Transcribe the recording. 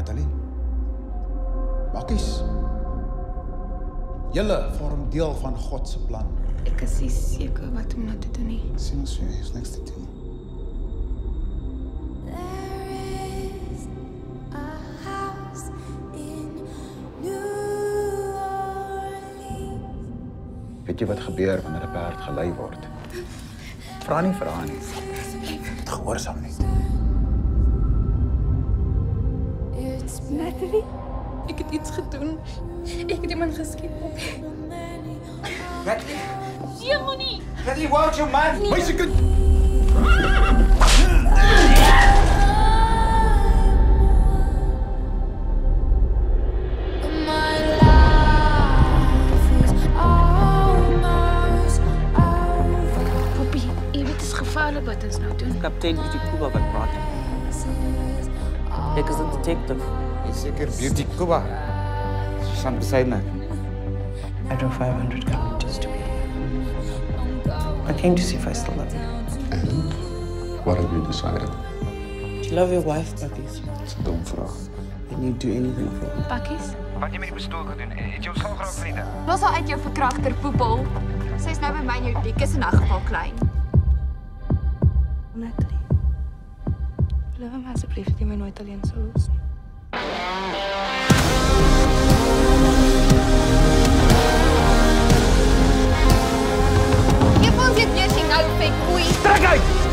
Natalie. Bakkies. Julle vorm deel van God se plan. Ek is nie seker wat om nou te doen nie. Sien ons vir jou niks te doen. Weet jy wat gebeur wanneer 'n perd gelei word? Vra nie vir haar nie. Gehoorsaam nie. Natalie, ek het iets gedoen. Ek het iemand geskiet. Natalie! Jemoni! Natalie, watch your man! Nee. Meisiekind! Poppy, jy weet, het is gevaarlijk wat ons nou doen. Kaptein Beauty Kuba wat praat. Ek is 'n detective. Is zeker Beauty Kuba. Ze staan beside me. I drove 500 kilometers to be here. I came to see if I still love you. And what have you decided? Do you love your wife, puppies? Dat is een dom vraag. Can you do anything for her? Pakkies? Wat jy met die pistool gedoen? Het jy ontslag geraak, vriende? Los haar uit jou verkragter, poepel. Sy is nou by my in jou dik is in 'n geval klein. Natalie, beloof my asseblief dat jy my nooit alleen sal los nie. Jy voel dit jy sien nou vet koei. Trek uit!